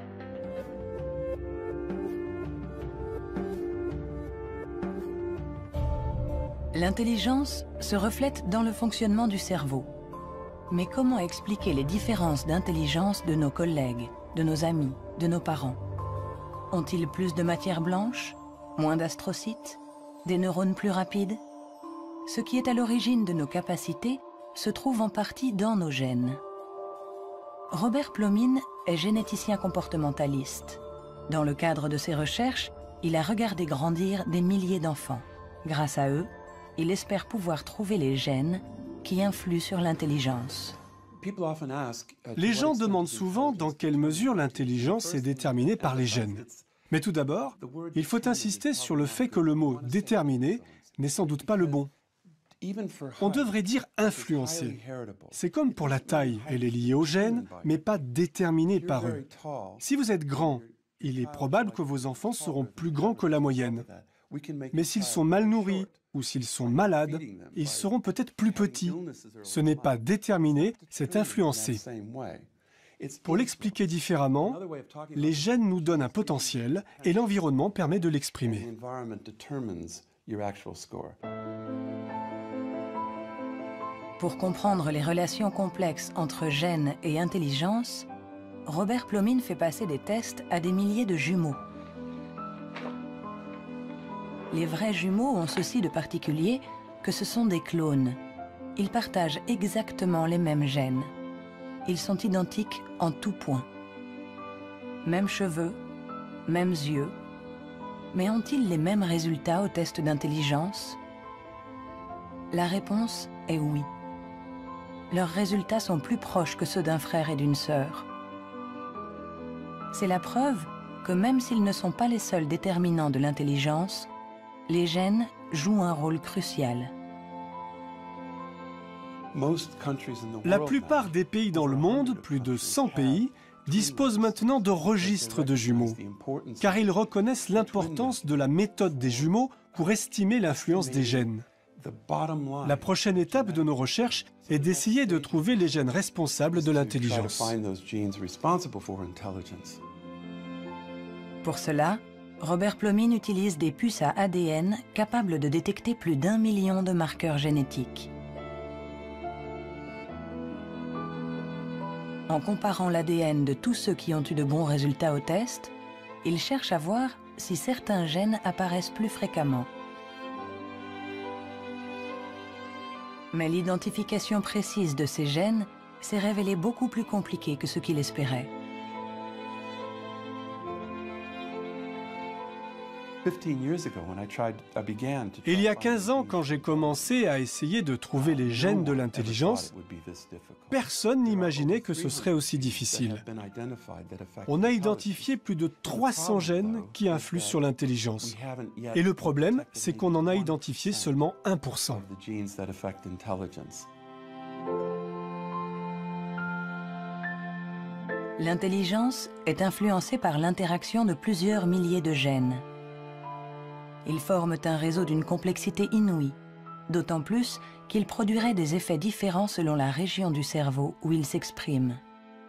Speaker 5: L'intelligence se reflète dans le fonctionnement du cerveau. Mais comment expliquer les différences d'intelligence de nos collègues, de nos amis, de nos parents? Ont-ils plus de matière blanche, moins d'astrocytes, des neurones plus rapides? Ce qui est à l'origine de nos capacités se trouve en partie dans nos gènes. Robert Plomine est généticien comportementaliste. Dans le cadre de ses recherches, il a regardé grandir des milliers d'enfants. Grâce à eux, il espère pouvoir trouver les gènes qui influent sur l'intelligence.
Speaker 11: Les gens demandent souvent dans quelle mesure l'intelligence est déterminée par les gènes. Mais tout d'abord, il faut insister sur le fait que le mot « déterminé » n'est sans doute pas le bon. On devrait dire « influencé ». C'est comme pour la taille, elle est liée aux gènes, mais pas déterminée par eux. Si vous êtes grand, il est probable que vos enfants seront plus grands que la moyenne. Mais s'ils sont mal nourris ou s'ils sont malades, ils seront peut-être plus petits. Ce n'est pas déterminé, c'est influencé. Pour l'expliquer différemment, les gènes nous donnent un potentiel et l'environnement permet de l'exprimer.
Speaker 5: Pour comprendre les relations complexes entre gènes et intelligence, Robert Plomine fait passer des tests à des milliers de jumeaux. Les vrais jumeaux ont ceci de particulier que ce sont des clones. Ils partagent exactement les mêmes gènes. Ils sont identiques en tout point. Mêmes cheveux, mêmes yeux. Mais ont-ils les mêmes résultats au test d'intelligence? La réponse est oui. Leurs résultats sont plus proches que ceux d'un frère et d'une sœur. C'est la preuve que même s'ils ne sont pas les seuls déterminants de l'intelligence, les gènes jouent un rôle crucial.
Speaker 11: La plupart des pays dans le monde, plus de cent pays, disposent maintenant de registres de jumeaux, car ils reconnaissent l'importance de la méthode des jumeaux pour estimer l'influence des gènes. La prochaine étape de nos recherches est d'essayer de trouver les gènes responsables de l'intelligence.
Speaker 5: Pour cela, Robert Plomine utilise des puces à A D N capables de détecter plus d'un million de marqueurs génétiques. En comparant l'A D N de tous ceux qui ont eu de bons résultats au test, il cherche à voir si certains gènes apparaissent plus fréquemment. Mais l'identification précise de ces gènes s'est révélée beaucoup plus compliquée que ce qu'il espérait.
Speaker 11: Il y a quinze ans, quand j'ai commencé à essayer de trouver les gènes de l'intelligence, personne n'imaginait que ce serait aussi difficile. On a identifié plus de trois cents gènes qui influent sur l'intelligence. Et le problème, c'est qu'on en a identifié seulement un pour cent.
Speaker 5: L'intelligence est influencée par l'interaction de plusieurs milliers de gènes. Ils forment un réseau d'une complexité inouïe, d'autant plus qu'ils produiraient des effets différents selon la région du cerveau où ils s'expriment.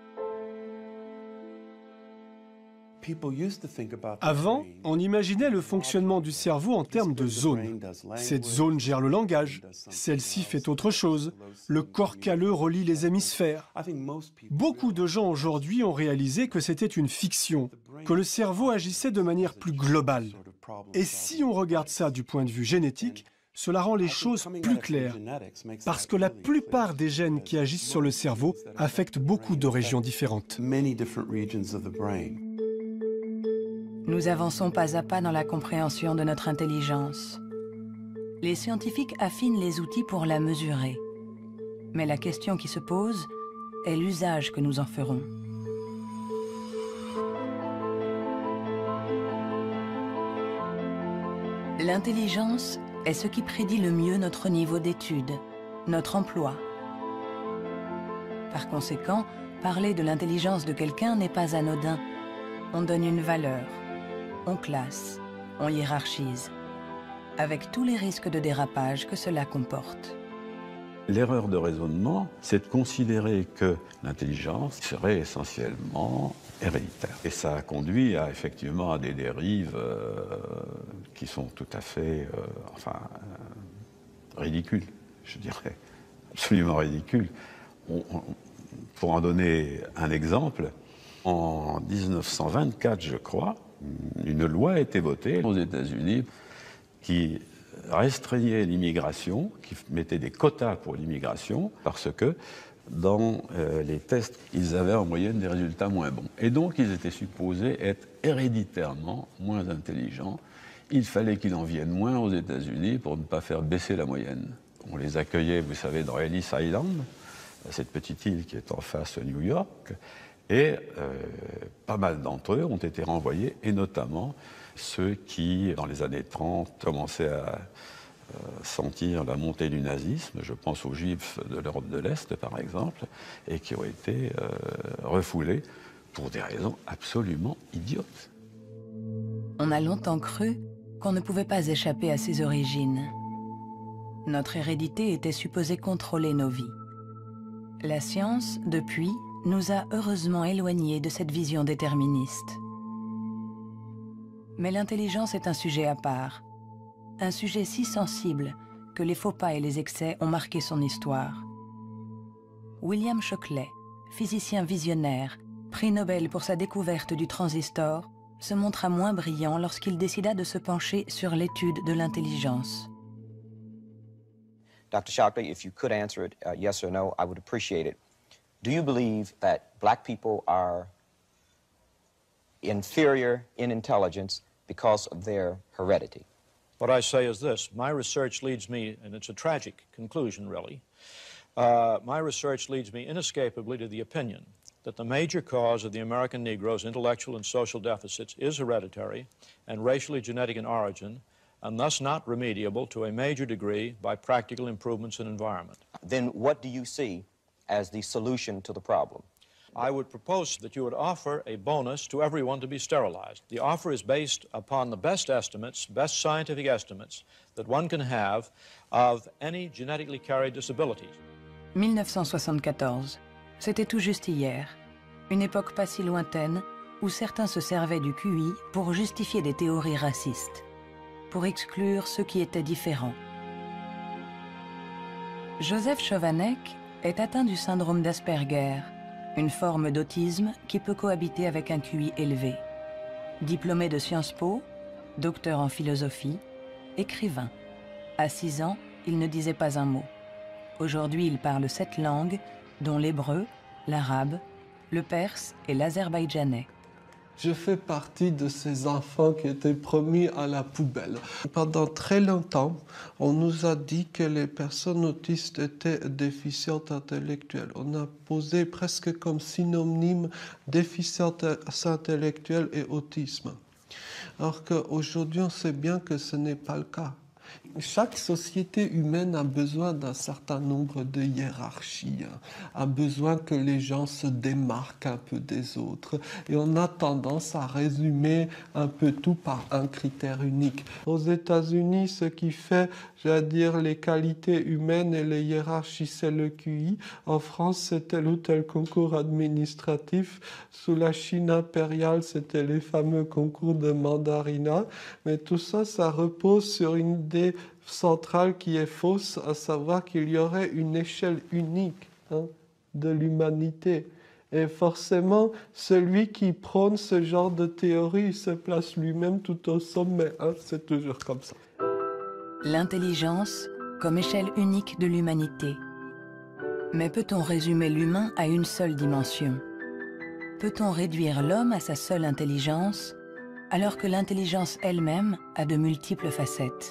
Speaker 11: Avant, on imaginait le fonctionnement du cerveau en termes de zones. Cette zone gère le langage, celle-ci fait autre chose. Le corps calleux relie les hémisphères. Beaucoup de gens aujourd'hui ont réalisé que c'était une fiction, que le cerveau agissait de manière plus globale. Et si on regarde ça du point de vue génétique, cela rend les choses plus claires, parce que la plupart des gènes qui agissent sur le cerveau affectent beaucoup de régions différentes.
Speaker 5: Nous avançons pas à pas dans la compréhension de notre intelligence. Les scientifiques affinent les outils pour la mesurer. Mais la question qui se pose est l'usage que nous en ferons. L'intelligence est ce qui prédit le mieux notre niveau d'étude, notre emploi. Par conséquent, parler de l'intelligence de quelqu'un n'est pas anodin. On donne une valeur, on classe, on hiérarchise, avec tous les risques de dérapage que cela comporte.
Speaker 12: L'erreur de raisonnement, c'est de considérer que l'intelligence serait essentiellement héréditaire. Et ça a conduit à, effectivement à des dérives euh, qui sont tout à fait euh, enfin, euh, ridicules, je dirais, absolument ridicules. On, on, pour en donner un exemple, en mille neuf cent vingt-quatre, je crois, une loi a été votée aux États-Unis qui restreignait l'immigration, qui mettait des quotas pour l'immigration, parce que dans euh, les tests, ils avaient en moyenne des résultats moins bons. Et donc, ils étaient supposés être héréditairement moins intelligents. Il fallait qu'ils en viennent moins aux États-Unis pour ne pas faire baisser la moyenne. On les accueillait, vous savez, dans Ellis Island, cette petite île qui est en face de New York, et euh, pas mal d'entre eux ont été renvoyés, et notamment ceux qui, dans les années trente, commençaient à euh, sentir la montée du nazisme, je pense aux Juifs de l'Europe de l'Est par exemple, et qui ont été euh, refoulés pour des raisons absolument idiotes.
Speaker 5: On a longtemps cru qu'on ne pouvait pas échapper à ses origines. Notre hérédité était supposée contrôler nos vies. La science, depuis, nous a heureusement éloignés de cette vision déterministe. Mais l'intelligence est un sujet à part, un sujet si sensible que les faux pas et les excès ont marqué son histoire. William Shockley, physicien visionnaire, prix Nobel pour sa découverte du transistor, se montra moins brillant lorsqu'il décida de se pencher sur l'étude de l'intelligence.
Speaker 2: Doctor Shockley, if you could answer it uh, yes or no, I would appreciate it. Do you believe that black people are inferior in intelligence because of their heredity?
Speaker 22: What I say is this. My research leads me, and it's a tragic conclusion, really, uh, my research leads me inescapably to the opinion that the major cause of the American Negro's intellectual and social deficits is hereditary and racially genetic in origin, and thus not remediable to a major degree by practical improvements in environment.
Speaker 2: Then what do you see as the solution to the problem?
Speaker 22: I would propose that you would offer a bonus to everyone to be sterilized. The offer is based upon the best estimates, best scientific estimates that one can have of any genetically carried disabilities.
Speaker 5: mille neuf cent soixante-quatorze, c'était tout juste hier, une époque pas si lointaine où certains se servaient du Q I pour justifier des théories racistes, pour exclure ceux qui étaient différents. Joseph Chovanec est atteint du syndrome d'Asperger, une forme d'autisme qui peut cohabiter avec un Q I élevé. Diplômé de Sciences Po, docteur en philosophie, écrivain. À six ans, il ne disait pas un mot. Aujourd'hui, il parle sept langues, dont l'hébreu, l'arabe, le perse et l'azerbaïdjanais.
Speaker 23: Je fais partie de ces enfants qui étaient promis à la poubelle. Pendant très longtemps, on nous a dit que les personnes autistes étaient déficientes intellectuelles. On a posé presque comme synonyme déficience intellectuelle et autisme. Alors qu'aujourd'hui, on sait bien que ce n'est pas le cas. Chaque société humaine a besoin d'un certain nombre de hiérarchies, a besoin que les gens se démarquent un peu des autres. Et on a tendance à résumer un peu tout par un critère unique. Aux États-Unis, ce qui fait, j'allais dire, les qualités humaines et les hiérarchies, c'est le Q I. En France, c'est tel ou tel concours administratif. Sous la Chine impériale, c'était les fameux concours de mandarinat. Mais tout ça, ça repose sur une idée centrale qui est fausse, à savoir qu'il y aurait une échelle unique hein, de l'humanité. Et forcément, celui qui prône ce genre de théorie se place lui-même tout au sommet. Hein, c'est toujours comme ça.
Speaker 5: L'intelligence comme échelle unique de l'humanité. Mais peut-on résumer l'humain à une seule dimension? Peut-on réduire l'homme à sa seule intelligence? alors que l'intelligence elle-même a de multiples facettes.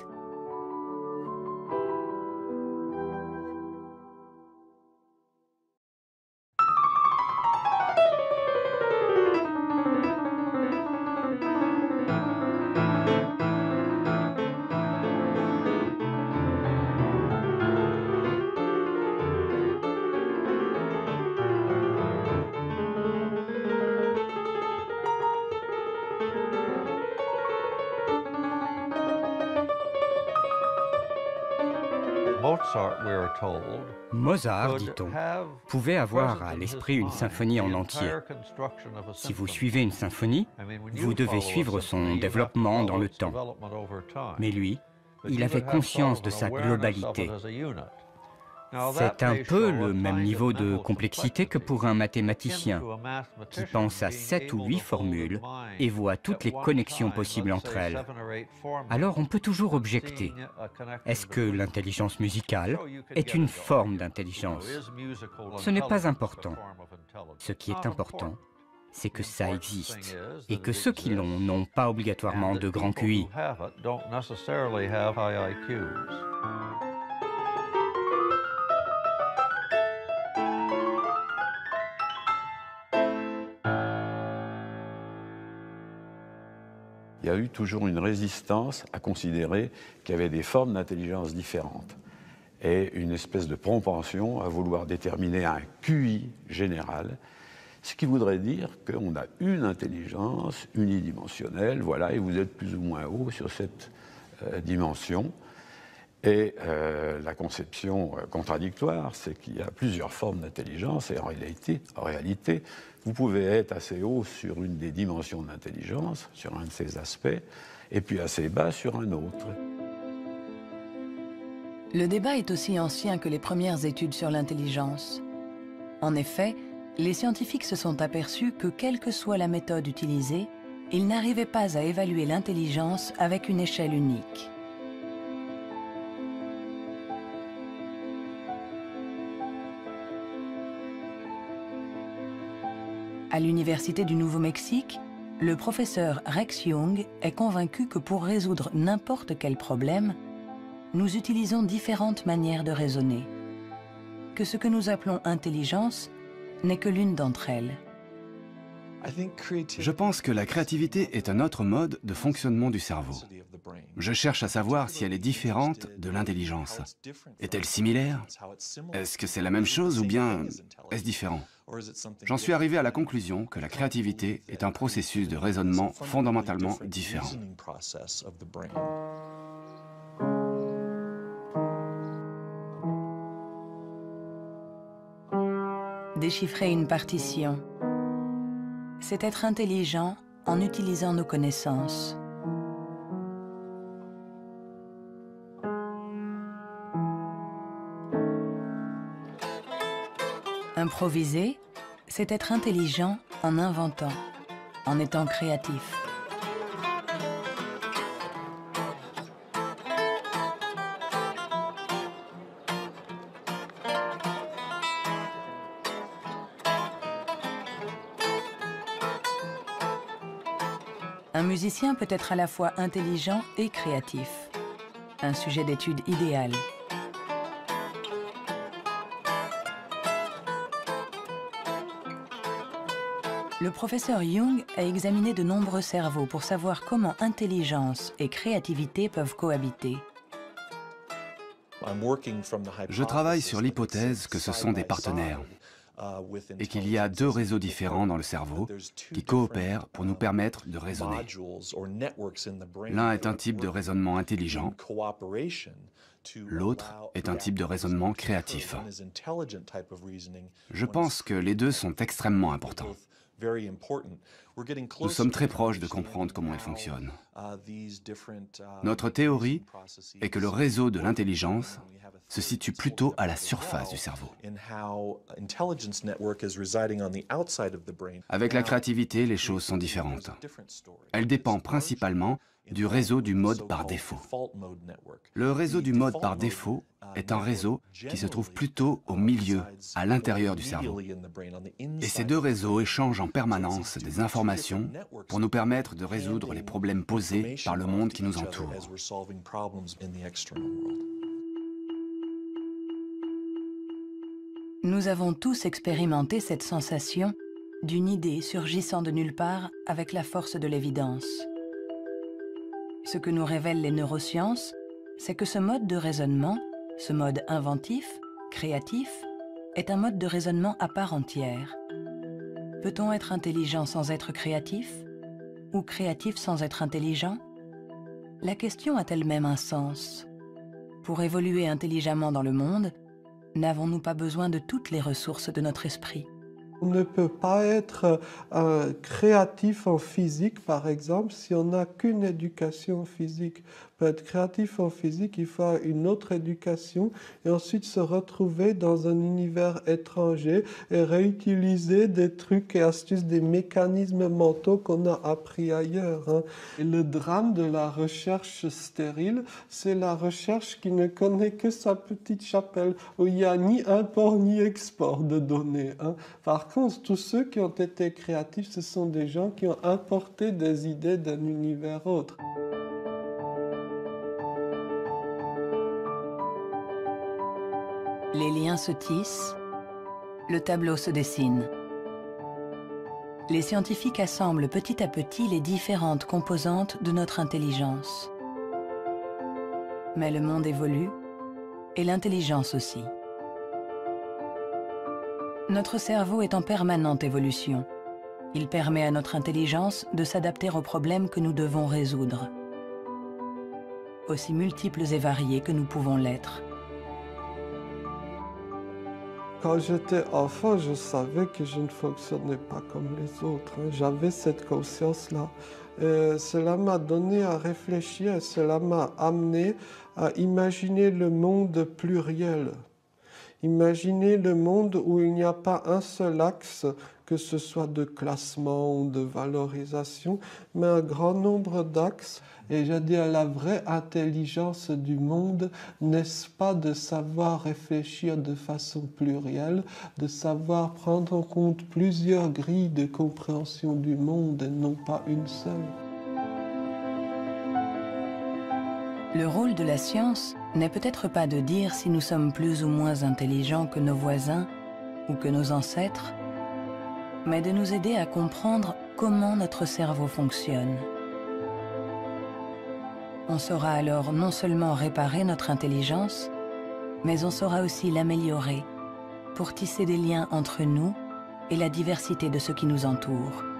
Speaker 6: Mozart, dit-on, pouvait avoir à l'esprit une symphonie en entier. Si vous suivez une symphonie, vous devez suivre son développement dans le temps. Mais lui, il avait conscience de sa globalité. C'est un peu le même niveau de complexité que pour un mathématicien qui pense à sept ou huit formules et voit toutes les connexions possibles entre elles. Alors on peut toujours objecter. Est-ce que l'intelligence musicale est une forme d'intelligence? Ce n'est pas important. Ce qui est important, c'est que ça existe et que ceux qui l'ont n'ont pas obligatoirement de grand Q I.
Speaker 12: Il y a eu toujours une résistance à considérer qu'il y avait des formes d'intelligence différentes et une espèce de propension à vouloir déterminer un Q I général, ce qui voudrait dire qu'on a une intelligence unidimensionnelle, voilà, et vous êtes plus ou moins haut sur cette euh, dimension. Et euh, la conception euh, contradictoire, c'est qu'il y a plusieurs formes d'intelligence et en réalité, en réalité, vous pouvez être assez haut sur une des dimensions de l'intelligence, sur un de ces aspects, et puis assez bas sur un autre.
Speaker 5: Le débat est aussi ancien que les premières études sur l'intelligence. En effet, les scientifiques se sont aperçus que quelle que soit la méthode utilisée, ils n'arrivaient pas à évaluer l'intelligence avec une échelle unique. À l'Université du Nouveau-Mexique, le professeur Rex Jung est convaincu que pour résoudre n'importe quel problème, nous utilisons différentes manières de raisonner, que ce que nous appelons intelligence n'est que l'une d'entre elles.
Speaker 14: Je pense que la créativité est un autre mode de fonctionnement du cerveau. Je cherche à savoir si elle est différente de l'intelligence. Est-elle similaire? Est-ce que c'est la même chose ou bien est-ce différent? J'en suis arrivé à la conclusion que la créativité est un processus de raisonnement fondamentalement différent.
Speaker 5: Déchiffrer une partition, c'est être intelligent en utilisant nos connaissances. Improviser, c'est être intelligent en inventant, en étant créatif. Un musicien peut être à la fois intelligent et créatif. Un sujet d'étude idéal. Le professeur Jung a examiné de nombreux cerveaux pour savoir comment intelligence et créativité peuvent cohabiter.
Speaker 14: Je travaille sur l'hypothèse que ce sont des partenaires et qu'il y a deux réseaux différents dans le cerveau qui coopèrent pour nous permettre de raisonner. L'un est un type de raisonnement intelligent, l'autre est un type de raisonnement créatif. Je pense que les deux sont extrêmement importants. Nous sommes très proches de comprendre comment elles fonctionnent. Notre théorie est que le réseau de l'intelligence se situe plutôt à la surface du cerveau. Avec la créativité, les choses sont différentes. Elle dépend principalement du réseau du mode par défaut. Le réseau du mode par défaut est un réseau qui se trouve plutôt au milieu, à l'intérieur du cerveau. Et ces deux réseaux échangent en permanence des informations pour nous permettre de résoudre les problèmes posés par le monde qui nous entoure.
Speaker 5: Nous avons tous expérimenté cette sensation d'une idée surgissant de nulle part avec la force de l'évidence. Ce que nous révèlent les neurosciences, c'est que ce mode de raisonnement, ce mode inventif, créatif, est un mode de raisonnement à part entière. Peut-on être intelligent sans être créatif? Ou créatif sans être intelligent? La question a elle-même un sens. Pour évoluer intelligemment dans le monde, n'avons-nous pas besoin de toutes les ressources de notre esprit?
Speaker 23: On ne peut pas être euh, créatif en physique, par exemple, si on n'a qu'une éducation physique. Pour être créatif en physique, il faut une autre éducation et ensuite se retrouver dans un univers étranger et réutiliser des trucs et astuces, des mécanismes mentaux qu'on a appris ailleurs. Hein. Et le drame de la recherche stérile, c'est la recherche qui ne connaît que sa petite chapelle, où il n'y a ni import ni export de données. Hein. Par contre, tous ceux qui ont été créatifs, ce sont des gens qui ont importé des idées d'un univers autre.
Speaker 5: Les liens se tissent, le tableau se dessine. Les scientifiques assemblent petit à petit les différentes composantes de notre intelligence. Mais le monde évolue, et l'intelligence aussi. Notre cerveau est en permanente évolution. Il permet à notre intelligence de s'adapter aux problèmes que nous devons résoudre, aussi multiples et variés que nous pouvons l'être.
Speaker 23: Quand j'étais enfant, je savais que je ne fonctionnais pas comme les autres. Hein. J'avais cette conscience-là. Et cela m'a donné à réfléchir, cela m'a amené à imaginer le monde pluriel. Imaginez le monde où il n'y a pas un seul axe, que ce soit de classement ou de valorisation, mais un grand nombre d'axes. Et je dis, la vraie intelligence du monde, n'est-ce pas de savoir réfléchir de façon plurielle, de savoir prendre en compte plusieurs grilles de compréhension du monde et non pas une seule.
Speaker 5: Le rôle de la science n'est peut-être pas de dire si nous sommes plus ou moins intelligents que nos voisins ou que nos ancêtres, mais de nous aider à comprendre comment notre cerveau fonctionne. On saura alors non seulement réparer notre intelligence, mais on saura aussi l'améliorer pour tisser des liens entre nous et la diversité de ce qui nous entoure.